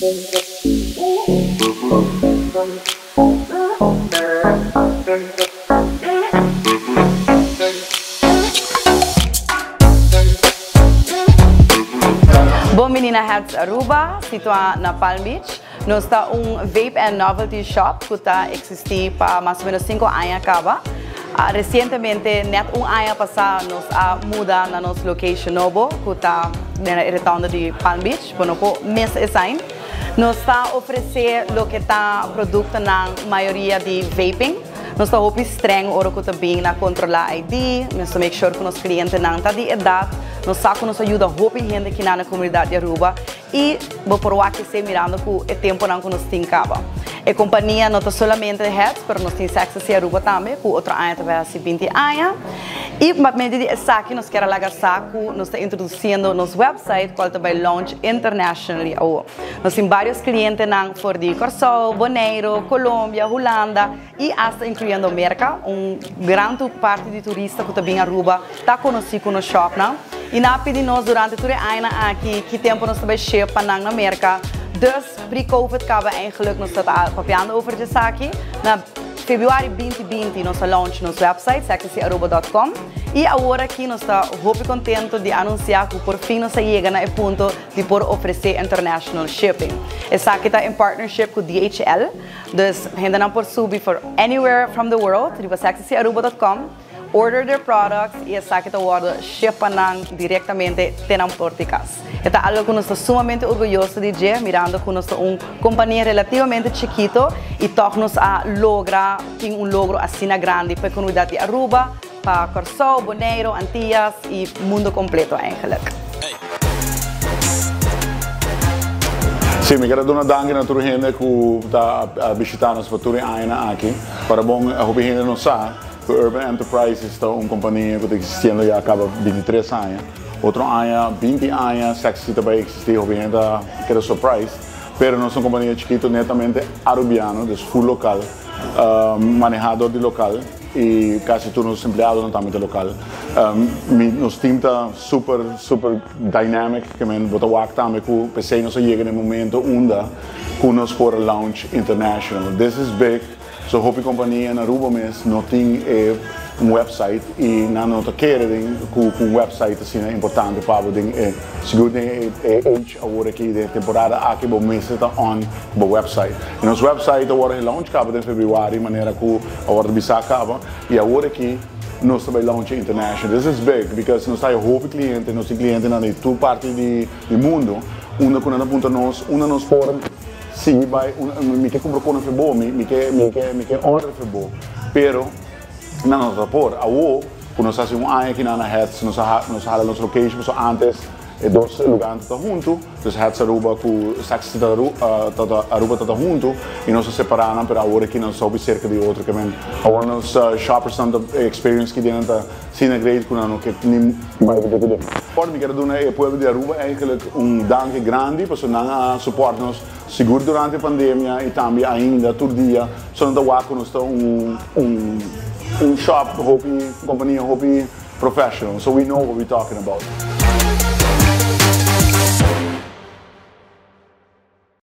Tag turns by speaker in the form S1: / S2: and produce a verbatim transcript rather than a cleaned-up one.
S1: Bom menina Hats Aruba, situada na Palm Beach. Nós está um vape and novelty shop que está existindo para mais ou menos cinco anos acaba. Uh, recentemente, net um ano passado, nós a mudar na nossa location novo, que está na retorno de Palm Beach, por no mês esse ano. Nós está oferecendo o que está produto na maioria de vaping. Nós está muito estranho ora que está bem na controlar I D, nós está make sure que os clientes não estão de idade. Nós saco nos ajuda muito gente que na comunidade de Aruba e vou provar que se mirando que o tempo não que nós tem acaba. A companhia não está somente de Hats, mas nós temos acesso a Aruba também, com outro ano também há vinte anos. E para meio de saque, nós queremos lagar saco, nós estamos introduzindo nosso website, qual também launch internationally. Nós temos vários clientes não for de Corsol, Bonaire, Colômbia, Holanda e até incluindo América, um grande parte de turistas que também Aruba está conhecido no shop, não? E na pedimos durante todo o ano aqui, que tempo nós também chega para na América. Dus pre-Covid acaba eigenlijk nós está papiando over de aqui. Na fevereiro de vinte vinte nós launch nosso website sexy aruba ponto com e agora aqui nós está muito contente de anunciar que por fim nós chega na ponto de por oferecer international shipping. Essa aqui está em partnership com D H L. Dus gente não por subir for anywhere from the world. Riba sexy aruba ponto com. Order their products e essa aqui está shippando diretamente tenam porticas. É algo que nós estamos sumamente orgulhosos de dizer, mirando que nós somos uma companhia relativamente chiquita e todos nós a lograr ter um logro assim grande para a comunidade de Aruba, para Corsol, Bonaire, Antillas e o mundo completo eigenlijk.
S2: Sim, me quero dar uma danke na toda gente que está visitando nos para todo ano aqui. Para bom, a gente não sabe. O Urban Enterprises é uma companhia que está existindo já acaba vinte e três anos. Outro ano, vinte anos, Sexy também existe, a gente quer surprise. Mas nós somos uma companhia chiquita, netamente arubiana, de full local, uh, manejador de local e quase todos os empregados não estão muito local. Um, nosso time está super, super dynamic, que men botar o acto também que pensei nós chega no momento onde nós for launch international. This is big. So, hope companhia na Aruba mesmo não tem eh, um website e não não tá querendo que um website assim é importante para o eh, seguro é age agora aqui de temporada aqui bom mês está on o website. E nosso website agora é launch acaba em fevereiro, de maneira que agora o bisa acaba e agora aqui nós também launch international. This is big because nós temos hope cliente, nós temos cliente na toda parte do mundo, onde quando aponta nós, onde nós foram sim, vai, me quer comprar com o bom, me quer, me quer, me quer honrar o bom. Pero, não nos rapor, a o, quando nós fazemos um ano aqui na Hats, nós nós há nossa location, só antes e dois lugares estão juntos, os Hats Aruba com Sexy Aruba estão juntos e nós separamos para agora aqui nós somos cerca de outro que vem. Agora nós shoppers estão experience que dentro da cena grande com não que nem mais do que dentro. Por me quero dar o povo de Aruba é um danke grande para não suportar nos seguro durante a pandemia e também ainda todo dia só não dá com nós um um um shop hobby companhia hobby professional, so we know what we're talking about.